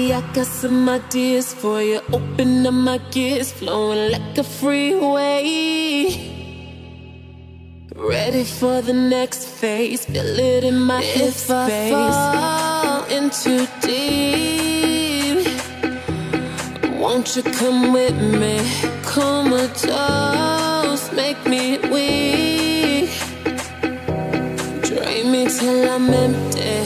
I got some ideas for you. Open up my gears, flowing like a freeway. Ready for the next phase, feel it in my hip space. If I fall in too deep, won't you come with me? Comatose, make me weak. Drain me till I'm empty.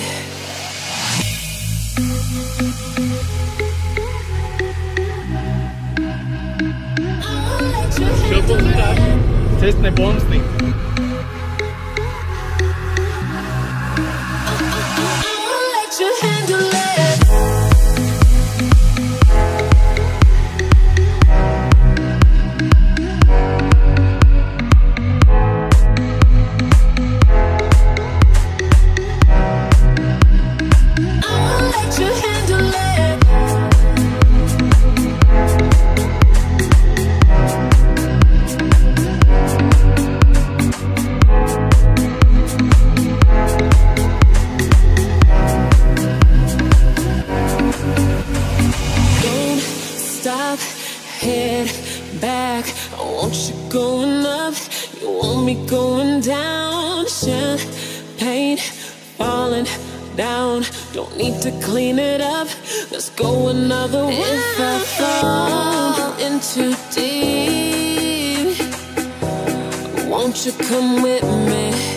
Čo pozeráš? Cestné pomsty. Head back, I want you going up, you want me going down. Champagne falling down, don't need to clean it up, let's go another way. If I fall in too deep, won't you come with me?